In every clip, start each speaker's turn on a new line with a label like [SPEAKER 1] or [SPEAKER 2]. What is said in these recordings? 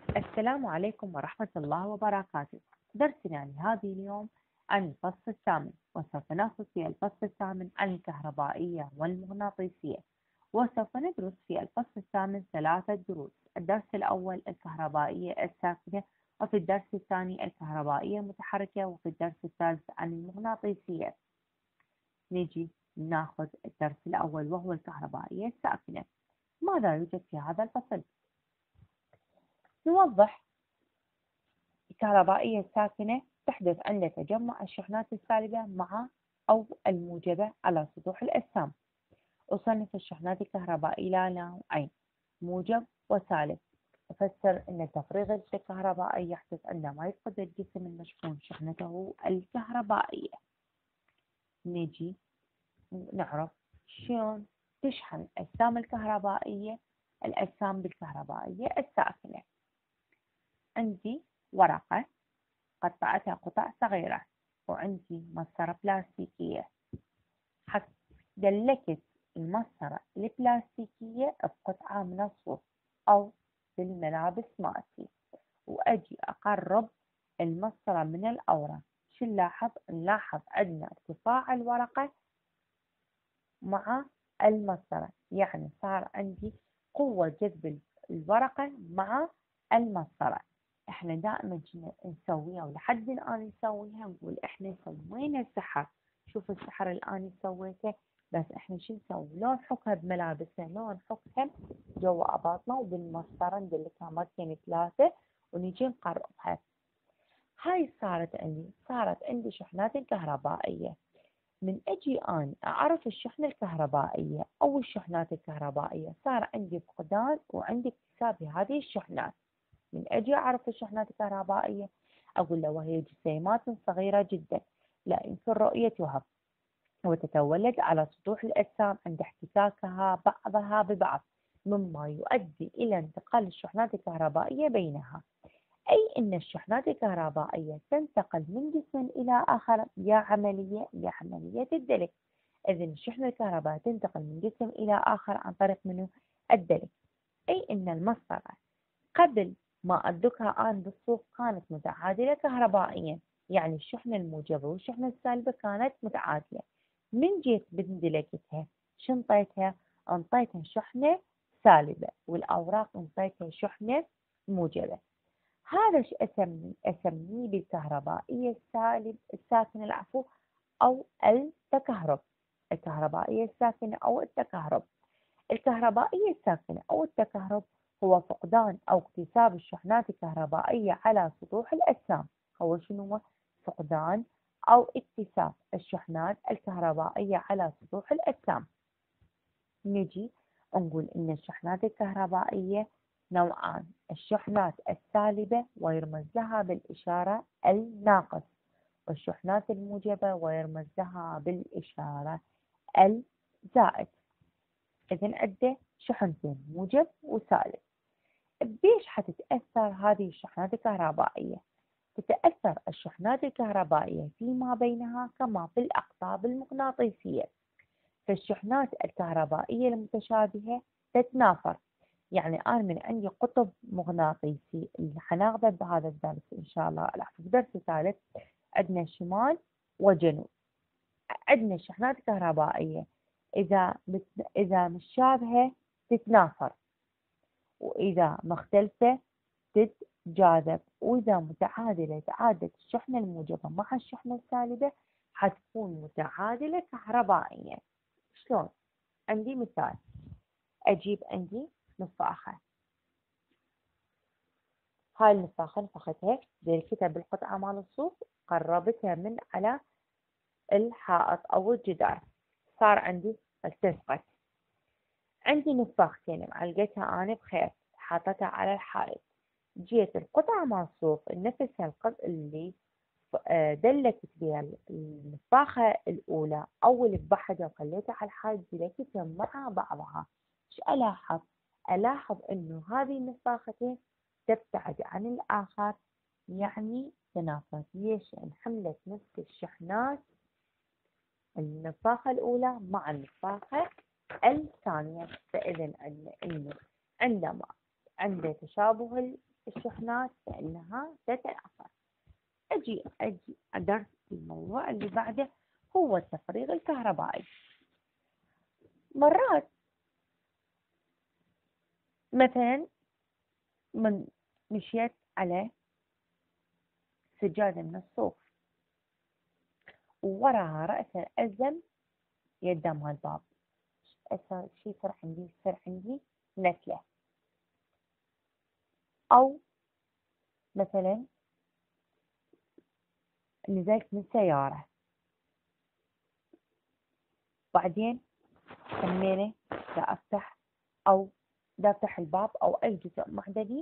[SPEAKER 1] السلام عليكم ورحمة الله وبركاته. درسنا لهذه اليوم عن الفصل الثامن، وسوف نأخذ في الفصل الثامن عن الكهربائية والمغناطيسية. وسوف ندرس في الفصل الثامن 3 دروس. الدرس الأول الكهربائية الساكنة، وفي الدرس الثاني الكهربائية المتحركة، وفي الدرس الثالث عن المغناطيسية. نجي ناخذ الدرس الأول وهو الكهربائية الساكنة. ماذا يوجد في هذا الفصل؟ نوضح. الكهربائية الساكنة تحدث عند تجمع الشحنات السالبة مع أو الموجبة على سطوح الأجسام. أصنف الشحنات الكهربائية إلى نوعين: موجب وسالب. أفسر أن تفريغ الكهربائي يحدث عندما يفقد الجسم المشحون شحنته الكهربائية. نجي نعرف شلون تشحن الأجسام الكهربائية الأجسام بالكهربائية الساكنة. عندي ورقة قطعتها قطع صغيرة، وعندي مسطرة بلاستيكية. دلكت المسطرة البلاستيكية بقطعة من الصوف أو بالملابس مالتي، وأجي أقرب المسطرة من الأوراق. شو نلاحظ؟ نلاحظ عندنا ارتفاع الورقة مع المسطرة، يعني صار عندي قوة جذب الورقة مع المسطرة. احنا دائما كنا نسويها ولحد الآن نسويها، نقول احنا سوينا السحر. شوف السحر الآن سويته، بس احنا شو نسوي؟ لو نحكها بملابسنا، لو نحكها جوا أباطنا، وبالمسطرة ندلكها مرتين 3 ونجي نقربها. هاي صارت عندي شحنات كهربائية. من أجي أنا أعرف الشحنة الكهربائية أو الشحنات الكهربائية، صار عندي فقدان وعندي اكتساب لهذه الشحنات. من أجي أعرف الشحنات الكهربائية، أقول له وهي جسيمات صغيرة جدا لا يمكن رؤيتها، وتتولد على سطوح الأجسام عند احتكاكها بعضها ببعض، مما يؤدي إلى انتقال الشحنات الكهربائية بينها. أي أن الشحنات الكهربائية تنتقل من جسم إلى آخر بعملية الدلك. إذن الشحنة الكهربائية تنتقل من جسم إلى آخر عن طريق منه الدلك. أي أن المسطرة قبل ما أدكها أنا بالصوف كانت متعادلة كهربائيا، يعني الشحنة الموجبة والشحنة السالبة كانت متعادلة. من جيت بندلكتها شو انطيتها؟ انطيتها شحنة سالبة، والأوراق انطيتها شحنة موجبة. هذا شو أسميه بالكهربائية الساكنة أو التكهرب. الكهربائية الساكنة أو التكهرب. الكهربائية الساكنة أو التكهرب هو فقدان أو اكتساب الشحنات الكهربائية على سطوح الأجسام. هو شنو هو؟ فقدان أو اكتساب الشحنات الكهربائية على سطوح الأجسام. نجي نقول إن الشحنات الكهربائية نوعان: الشحنات السالبة ويرمز لها بالإشارة الناقص، والشحنات الموجبة ويرمز لها بالإشارة الزائد. إذن عندنا شحنتين موجب وسالب. بيش حتتأثر هذه الشحنات الكهربائية؟ تتأثر الشحنات الكهربائية فيما بينها كما في الأقطاب المغناطيسية. فالشحنات الكهربائية المتشابهة تتنافر. يعني أنا من عندي قطب مغناطيسي اللي حناخذه بهذا الدرس إن شاء الله. في الدرس الثالث عندنا شمال وجنوب. عندنا الشحنات الكهربائية إذا مشابهة تتنافر، وإذا مختلفة تتجاذب، وإذا متعادلة تعادلة الشحنة الموجبة مع الشحنة السالبة حتكون متعادلة كهربائيا. شلون؟ عندي مثال، أجيب عندي نفاخة. هاي النفاخة نفختها دلكتها بالقطعة مال الصوف، قربتها من على الحائط أو الجدار، صار عندي التصقت. عندي نفاختين معلقتها أنا بخيط حاطتها على الحائط. جيت القطعة مال الصوف نفسها القطعة اللي دلكت بها النفاخة الأولى أول بحدة وخليتها على الحائط دلكتها مع بعضها. شو ألاحظ؟ ألاحظ إنه هذه النفاختين تبتعد عن الآخر، يعني تنافر. ليش؟ لأن حملت نفس الشحنات النفاخة الأولى مع النفاخة الثانية. فإذا عندنا إنه عندما عند تشابه الشحنات فإنها تتنافر. أجي أدرس الموضوع اللي بعده هو التفريغ الكهربائي. مرات مثلا من مشيت على سجادة من الصوف ووراها رأسا ألزم يده مال الباب، شي يصير عندي نتلة. أو مثلا نزلت من سيارة بعدين همينة دا أفتح الباب أو أي جزء معدني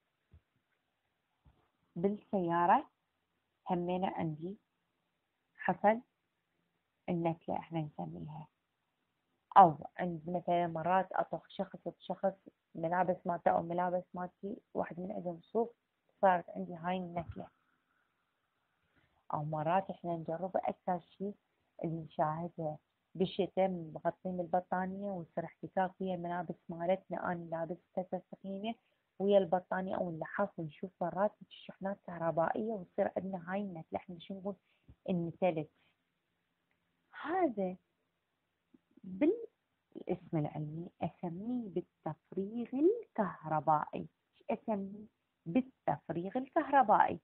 [SPEAKER 1] بالسيارة، همينة عندي حصل النتلة احنا نسميها. أو عند مثلا مرات أطخ شخص ملابس مالته أو ملابس مالتي واحد من عندهم صوف، صارت عندي هاي النتلة. أو مرات احنا نجربه أكثر شيء اللي نشاهده بالشتاء مغطين البطانية ويصير احتكاك ويا الملابس مالتنا، أنا لابسة سخينة ويا البطانية أو اللحاف، ونشوف مرات الشحنات كهربائية ويصير عندنا هاي النتلة، احنا شو نقول النتلت. هذا بالاسم العلمي أسميه بالتفريغ الكهربائي. أسميه بالتفريغ الكهربائي.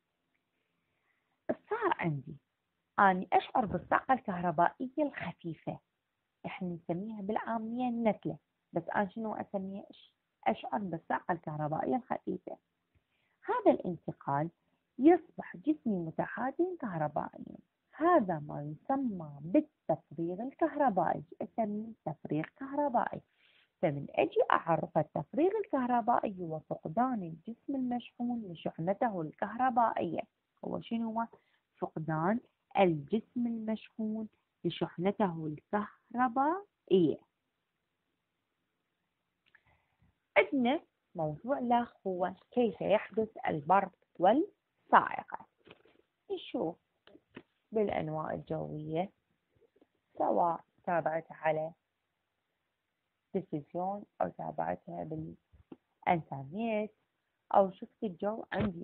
[SPEAKER 1] صار عندي أنا أشعر بالطاقة الكهربائية الخفيفة، إحنا نسميها بالعامية النتلة، بس أنا شنو أسميها؟ أشعر بالطاقة الكهربائية الخفيفة. هذا الانتقال يصبح جسمي متحازن كهربائيا، هذا ما يسمى بالتفريغ الكهربائي، أسميه تفريغ كهربائي. فمن أجي أعرف التفريغ الكهربائي هو فقدان الجسم المشحون لشحنته الكهربائية. هو شنو هو؟ فقدان الجسم المشحون لشحنته الكهربائية. عندنا موضوع الآخر هو كيف يحدث البرق والصاعقة. نشوف بالأنواع الجوية، سواء تابعتها على التلفزيون أو تابعتها بالإنترنت أو شفت الجو عندي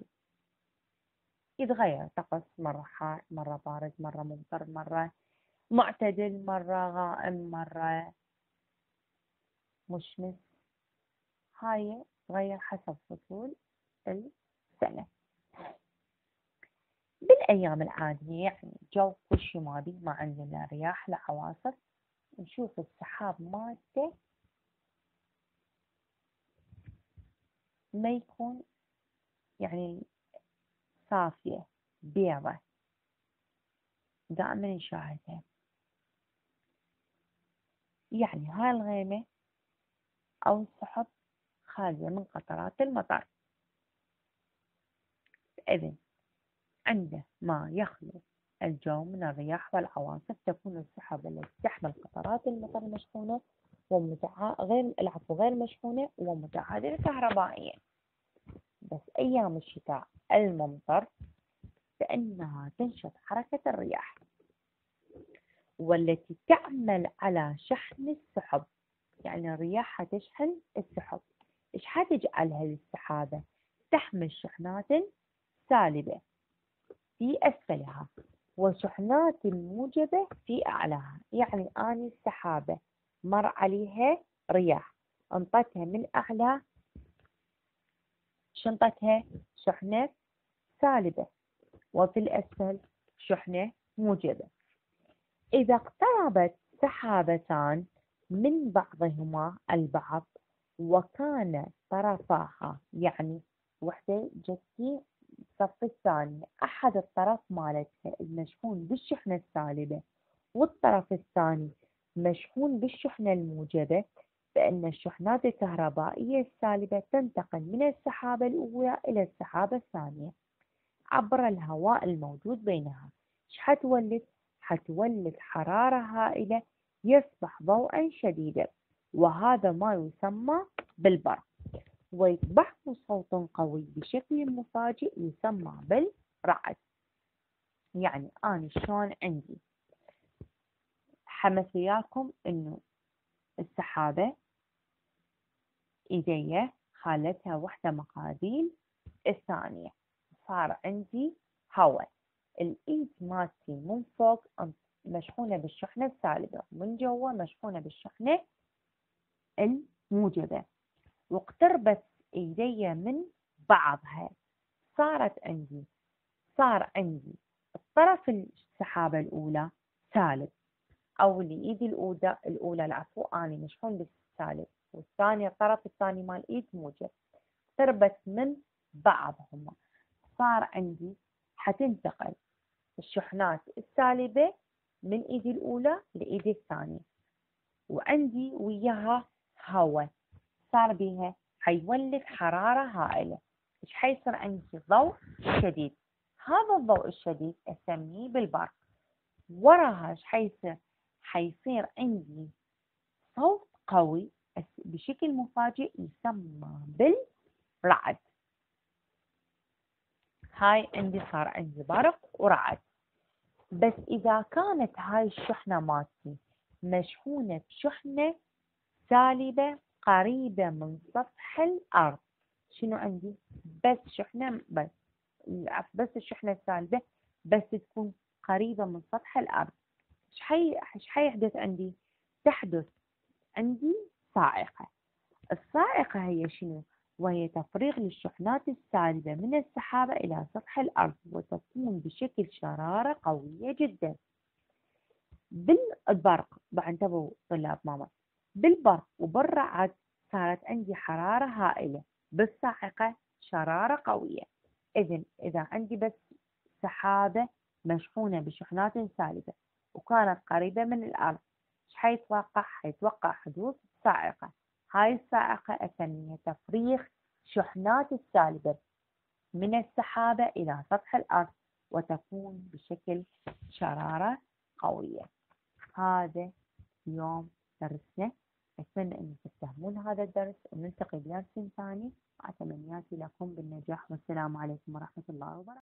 [SPEAKER 1] يتغير طقس، مرة حار مرة بارد مرة ممطر مرة معتدل مرة غائم مرة مشمس، هاي تغير حسب فصول السنة. بالأيام العادية يعني جو كل شي ماضي، ما عندنا رياح لا عواصف، نشوف السحاب مالته ما يكون يعني صافية بيضة، دائما نشاهدها. يعني هاي الغيمة أو السحب خالية من قطرات المطر. إذن عندما يخلو الجو من الرياح والعواصف تكون السحب التي تحمل قطرات المطر مشحونة غير مشحونة ومتعادلة كهربائيا. بس أيام الشتاء الممطر فإنها تنشط حركة الرياح والتي تعمل على شحن السحب. يعني الرياح تشحن السحب. إيش حتجعلها للسحابة؟ تحمل شحنات سالبة في أسفلها وشحنات موجبة في أعلاها. يعني أني السحابة مر عليها رياح، انطتها من أعلى شنطتها شحنة سالبة، وفي الأسفل شحنة موجبة. إذا اقتربت سحابتان من بعضهما البعض وكان طرفاها، يعني وحدة جتي الصف الثاني، أحد الطرف مالتها المشحون بالشحنة السالبة والطرف الثاني مشحون بالشحنة الموجبة، فإن الشحنات الكهربائية السالبة تنتقل من السحابة الأولى إلى السحابة الثانية عبر الهواء الموجود بينها. إيش حتولد حرارة هائلة يصبح ضوءا شديدا، وهذا ما يسمى بالبرق، ويتبعه صوت قوي بشكل مفاجئ يسمى بالرعد. يعني أنا شلون عندي حمس وياكم إنه السحابة إيديا خالتها وحدة مقاديل الثانية صار عندي هواء. الإيد مالتي من فوق مشحونة بالشحنة السالبة، ومن جوا مشحونة بالشحنة الموجبة، واقتربت إيدي من بعضها. صار عندي الطرف السحابة الأولى سالب، أو الإيد الأولى العفو أنا مشحون بالسالب، والثانية الطرف الثاني مال الإيد موجب، اقتربت من بعضهما. صار عندي حتنتقل الشحنات السالبة من إيدي الأولى لإيدي الثانية، وعندي وياها هواء صار بيها حيولد حرارة هائلة. إيش حيصير عندي؟ ضوء شديد. هذا الضوء الشديد أسميه بالبرق. وراها إيش حيصير؟ حيصير عندي صوت قوي بشكل مفاجئ يسمى بالرعد. هاي صار عندي برق ورعد. بس إذا كانت هاي الشحنة مالتي مشحونة بشحنة سالبة قريبة من سطح الأرض، شنو عندي؟ بس شحنة بس الشحنة السالبة بس تكون قريبة من سطح الأرض، إيش حيحدث عندي؟ تحدث عندي صاعقة. الصاعقة هي شنو؟ وهي تفريغ للشحنات السالبة من السحابة إلى سطح الأرض، وتكون بشكل شرارة قوية جدا. بالبرق انتبهوا طلاب ماما، بالبرق وبالرعد صارت عندي حرارة هائلة، بالصاعقة شرارة قوية. إذا عندي بس سحابة مشحونة بشحنات سالبة وكانت قريبة من الأرض، إيش حيتوقع حدوث صاعقة. هاي الصاعقة أسميها تفريغ شحنات السالبة من السحابة إلى سطح الأرض، وتكون بشكل شرارة قوية. هذا اليوم درسنا، أتمنى أن تفهمون هذا الدرس، ونلتقي بدرس ثاني. مع تمنياتي لكم بالنجاح، والسلام عليكم ورحمة الله وبركاته.